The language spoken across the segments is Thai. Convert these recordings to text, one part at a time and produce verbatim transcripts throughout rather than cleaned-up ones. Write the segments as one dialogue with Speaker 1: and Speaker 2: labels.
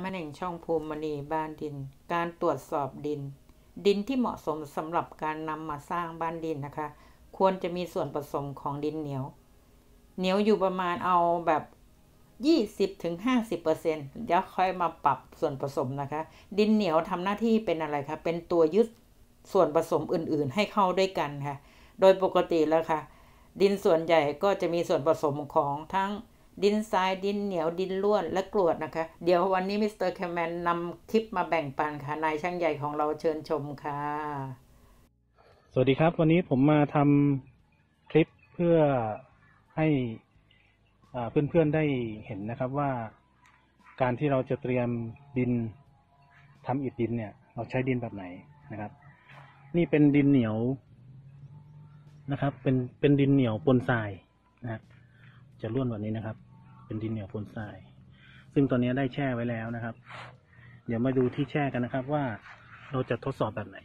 Speaker 1: มาแหน่งช่องภูมิมณีบ้านดินการตรวจสอบดินดินที่เหมาะสมสำหรับการนำมาสร้างบ้านดินนะคะควรจะมีส่วนผสมของดินเหนียวเหนียวอยู่ประมาณเอาแบบ ยี่สิบถึงห้าสิบเปอร์เซ็นต์ เดี๋ยวค่อยมาปรับส่วนผสมนะคะดินเหนียวทำหน้าที่เป็นอะไรคะเป็นตัวยึดส่วนผสมอื่นๆให้เข้าด้วยกันค่ะโดยปกติแล้วค่ะดินส่วนใหญ่ก็จะมีส่วนผสมของทั้งดินทรายดินเหนียวดินร่วนและกรวดนะคะเดี๋ยววันนี้มิสเตอร์แคมแมนนำคลิปมาแบ่งปันค่ะนายช่างใหญ่ของเราเชิญชมค่ะ
Speaker 2: สวัสดีครับวันนี้ผมมาทำคลิปเพื่อให้เพื่อนๆได้เห็นนะครับว่าการที่เราจะเตรียมดินทำอิฐดินเนี่ยเราใช้ดินแบบไหนนะครับนี่เป็นดินเหนียวนะครับเป็นเป็นดินเหนียวปนทรายนะครับจะร่วนแบบนี้นะครับเป็นดินเหนียวปนทรายซึ่งตอนนี้ได้แช่ไว้แล้วนะครับเดี๋ยวมาดูที่แช่กันนะครับว่าเราจะทดสอบแบบไหน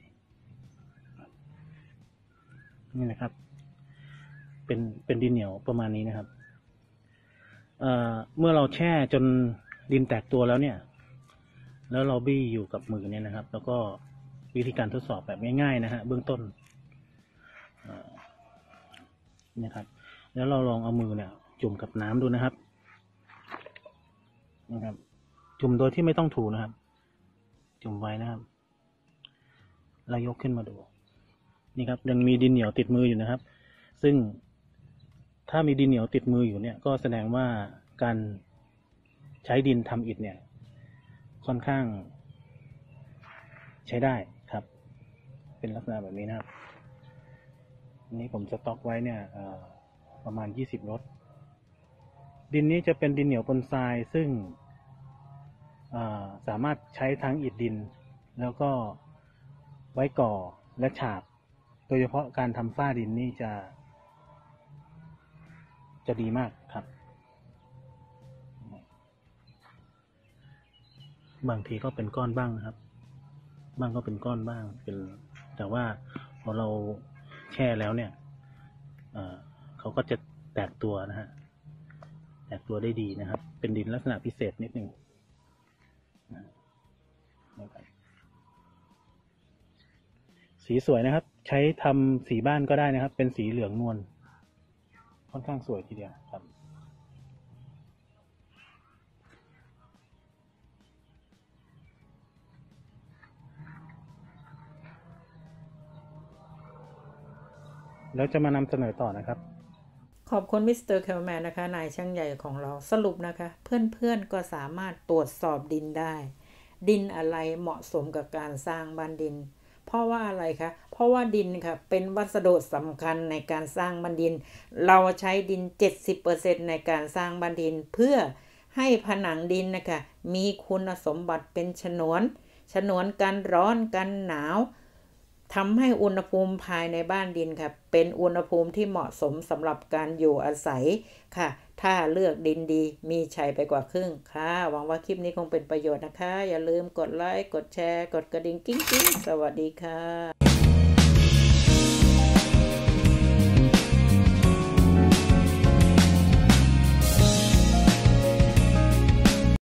Speaker 2: นี่นะครับเป็นเป็นดินเหนียวประมาณนี้นะครับเอ่อเมื่อเราแช่จนดินแตกตัวแล้วเนี่ยแล้วเราบี้อยู่กับมือเนี่ยนะครับแล้วก็วิธีการทดสอบแบบง่ายๆนะฮะเบื้องต้นนะครับแล้วเราลองเอามือเนี่ยจุ่มกับน้ำดูนะครับนะครับจุ่มโดยที่ไม่ต้องถูนะครับจุ่มไว้นะครับแล้วยกขึ้นมาดูนี่ครับยังมีดินเหนียวติดมืออยู่นะครับซึ่งถ้ามีดินเหนียวติดมืออยู่เนี่ยก็แสดงว่าการใช้ดินทำอิฐเนี่ยค่อนข้างใช้ได้ครับเป็นลักษณะแบบนี้นะครับอันนี้ผมสต็อกไว้เนี่ยประมาณยี่สิบรถดินนี้จะเป็นดินเหนียวปนทรายซึ่งสามารถใช้ทั้งอิฐดินแล้วก็ไว้ก่อและฉาบโดยเฉพาะการทำฝ้าดินนี่จะจะดีมากครับบางทีก็เป็นก้อนบ้างนะครับบ้างก็เป็นก้อนบ้างเป็นแต่ว่าพอเราแช่แล้วเนี่ยเอ่อเขาก็จะแตกตัวนะฮะแตกตัวได้ดีนะครับเป็นดินลักษณะพิเศษนิดนึงสีสวยนะครับใช้ทำสีบ้านก็ได้นะครับเป็นสีเหลืองนวลค่อนข้างสวยทีเดียวครับแล้วจะมานำเสนอต่อนะครับ
Speaker 1: ขอบคุณมิสเตอร์แคลแมนนะคะนายช่างใหญ่ของเราสรุปนะคะเพื่อนๆก็สามารถตรวจสอบดินได้ดินอะไรเหมาะสมกับการสร้างบ้านดินเพราะว่าอะไรคะเพราะว่าดินค่ะเป็นวัสดุสำคัญในการสร้างบ้านดินเราใช้ดิน เจ็ดสิบเปอร์เซ็นต์ ในการสร้างบ้านดินเพื่อให้ผนังดินนะคะมีคุณสมบัติเป็นฉนวนฉนวนกันร้อนกันหนาวทำให้อุณหภูมิภายในบ้านดินค่ะเป็นอุณหภูมิที่เหมาะสมสำหรับการอยู่อาศัยค่ะถ้าเลือกดินดีมีชัยไปกว่าครึ่งค่ะหวังว่าคลิปนี้คงเป็นประโยชน์นะคะอย่าลืมกดไลค์กดแชร์กดกระดิ่งกิ๊งๆสวัสดีค่ะ